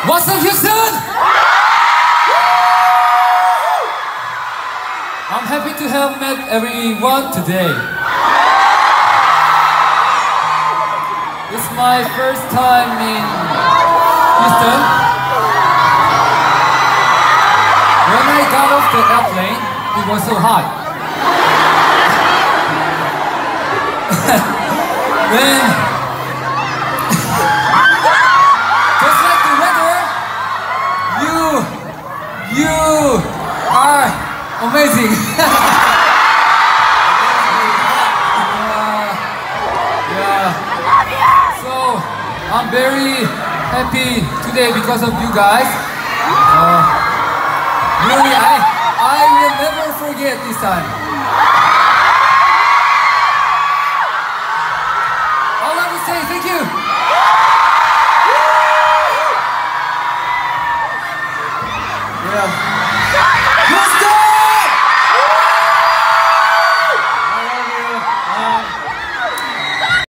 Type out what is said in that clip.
What's up, Houston? I'm happy to have met everyone today. It's my first time in Houston. When I got off the airplane, it was so hot. Then, just like the weather, you are amazing. Yeah. So I'm very happy today because of you guys. Really, I will never forget this time. All I will say, thank you. Yeah.